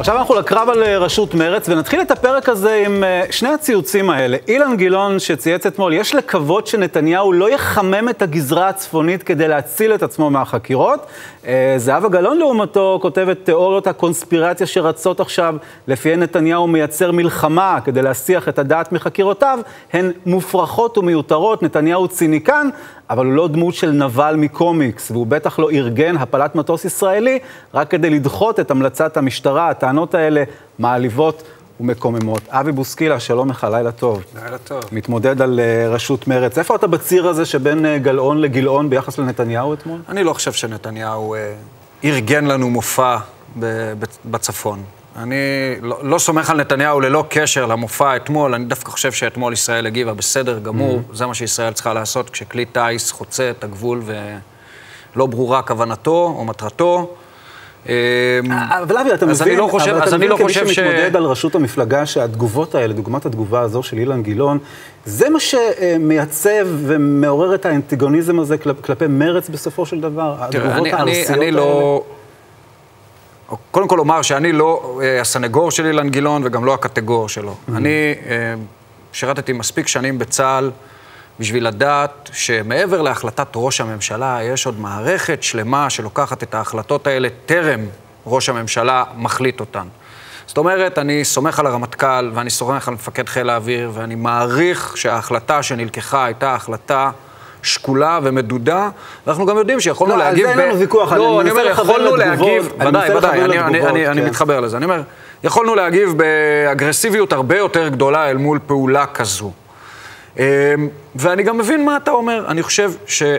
עכשיו אנחנו לקרב על ראשות מרץ, ונתחיל את הפרק הזה עם שני הציוצים האלה. אילן גילאון שצייץ אתמול, יש לקוות שנתניהו לא יחמם את הגזרה הצפונית כדי להציל את עצמו מהחקירות. זהבה גלאון לעומתו כותבת תיאוריות הקונספירציה שרצות עכשיו, לפיהן נתניהו מייצר מלחמה כדי להסיח את הדעת מחקירותיו, הן מופרכות ומיותרות. נתניהו ציניקן, אבל הוא לא דמות של נבל מקומיקס, והוא בטח לא ארגן הפלת מטוס ישראלי, רק כדי לדחות את המלצת המשטרה. הטענות האלה מעליבות ומקוממות. אבי בוסקילה, שלום לך, לילה טוב. לילה טוב. מתמודד על ראשות מרץ. איפה אתה בציר הזה שבין גלאון לגילאון ביחס לנתניהו אתמול? אני לא חושב שנתניהו ארגן לנו מופע בצפון. אני לא סומך על נתניהו ללא קשר למופע אתמול. אני דווקא חושב שאתמול ישראל הגיבה בסדר גמור. זה מה שישראל צריכה לעשות כשכלי טייס חוצה את הגבול ולא ברורה כוונתו או מטרתו. אבל אבי, אתה מבין כמי שמתמודד על ראשות המפלגה שהתגובות האלה, דוגמת התגובה הזו של אילן גילאון, זה מה שמייצב ומעורר את האנטגוניזם הזה כלפי מרץ בסופו של דבר? התגובות הארסיות האלה? קודם כל אומר שאני לא הסנגור של אילן גילאון וגם לא הקטגור שלו. אני שירתתי מספיק שנים בצה"ל בשביל לדעת שמעבר להחלטת ראש הממשלה יש עוד מערכת שלמה שלוקחת את ההחלטות האלה טרם ראש הממשלה מחליט אותן. זאת אומרת, אני סומך על הרמטכ"ל ואני סומך על מפקד חיל האוויר ואני מעריך שההחלטה שנלקחה הייתה החלטה שקולה ומדודה, ואנחנו גם יודעים שיכולנו להגיב... לא, על זה אין לנו ויכוח, אני מנסה לכוון לתגובות. ודאי, אני מתחבר לזה. אני אומר, יכולנו להגיב באגרסיביות הרבה יותר גדולה אל מול פעולה כזו. ואני גם מבין מה אתה אומר. אני חושב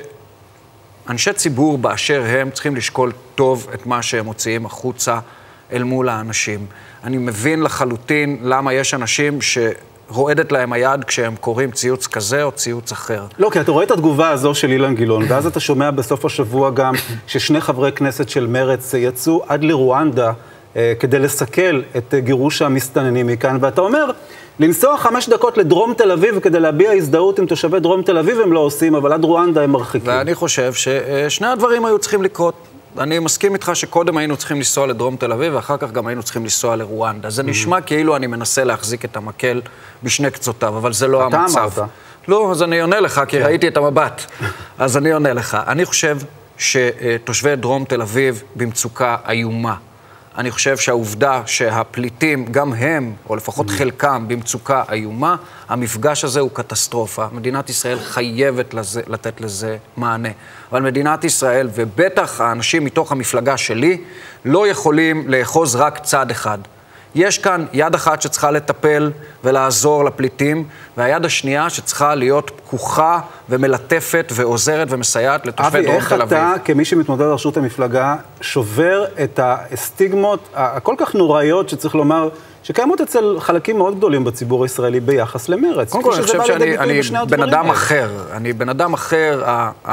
שאנשי ציבור באשר הם צריכים לשקול טוב את מה שהם מוציאים החוצה אל מול האנשים. אני מבין לחלוטין למה יש אנשים רועדת להם היד כשהם קוראים ציוץ כזה או ציוץ אחר. לא, כי אתה רואה את התגובה הזו של אילן גילאון, ואז אתה שומע בסוף השבוע גם ששני חברי כנסת של מרץ יצאו עד לרואנדה כדי לסכל את גירוש המסתננים מכאן, ואתה אומר, לנסוע 5 דקות לדרום תל אביב כדי להביע הזדהות עם תושבי דרום תל אביב הם לא עושים, אבל עד רואנדה הם מרחיקים. ואני חושב ששני הדברים היו צריכים לקרות. אני מסכים איתך שקודם היינו צריכים לנסוע לדרום תל אביב, ואחר כך גם היינו צריכים לנסוע לרואנדה. זה נשמע כאילו אני מנסה להחזיק את המקל בשני קצותיו, אבל זה לא המצב. אתה אמרת. לא, אז אני עונה לך, כי ראיתי את המבט. אז אני עונה לך. אני חושב שתושבי דרום תל אביב במצוקה איומה. אני חושב שהעובדה שהפליטים, גם הם, או לפחות חלקם, במצוקה איומה, המפגש הזה הוא קטסטרופה. מדינת ישראל חייבת לתת לזה מענה. אבל מדינת ישראל, ובטח האנשים מתוך המפלגה שלי, לא יכולים לאחוז רק צד אחד. יש כאן יד אחת שצריכה לטפל ולעזור לפליטים, והיד השנייה שצריכה להיות פקוחה ומלטפת ועוזרת ומסייעת לתושבי דרום תל אביב. אבי, איך אתה, כמי שמתמודד על ראשות המפלגה, שובר את הסטיגמות הכל כך נוראיות שצריך לומר, שקיימות אצל חלקים מאוד גדולים בציבור הישראלי ביחס למרץ? קודם כל, אני חושב שאני בן אדם אחר. אני בן אדם אחר,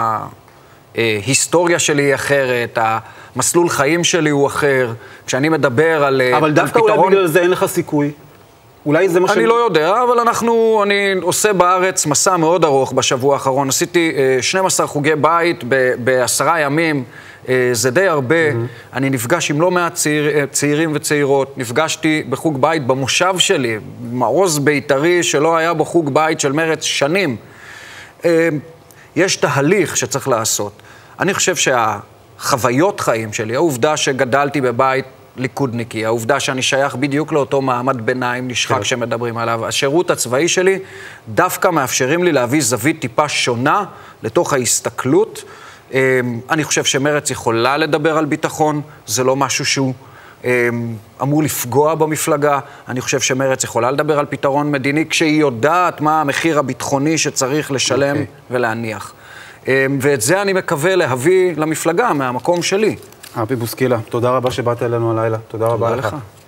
ההיסטוריה שלי היא אחרת, המסלול חיים שלי הוא אחר. כשאני מדבר על פתרון... אבל דווקא אולי בגלל זה אין לך סיכוי. אולי זה מה אני לא יודע, אבל אני עושה בארץ מסע מאוד ארוך בשבוע האחרון. עשיתי 12 חוגי בית ב10 ימים, זה די הרבה. אני נפגש עם לא מעט צעירים וצעירות, נפגשתי בחוג בית במושב שלי, מעוז בית"רי שלא היה בו חוג בית של מרץ שנים. יש תהליך שצריך לעשות. אני חושב שהחוויות חיים שלי, העובדה שגדלתי בבית ליכודניקי, העובדה שאני שייך בדיוק לאותו מעמד ביניים נשחק שמדברים עליו, השירות הצבאי שלי דווקא מאפשרים לי להביא זווית טיפה שונה לתוך ההסתכלות. אני חושב שמרץ יכולה לדבר על ביטחון, זה לא משהו שהוא אמור לפגוע במפלגה. אני חושב שמרץ יכולה לדבר על פתרון מדיני כשהיא יודעת מה המחיר הביטחוני שצריך לשלם ולהניח. ואת זה אני מקווה להביא למפלגה מהמקום שלי. אבי בוסקילה, תודה רבה שבאת אלינו הלילה. תודה רבה לך.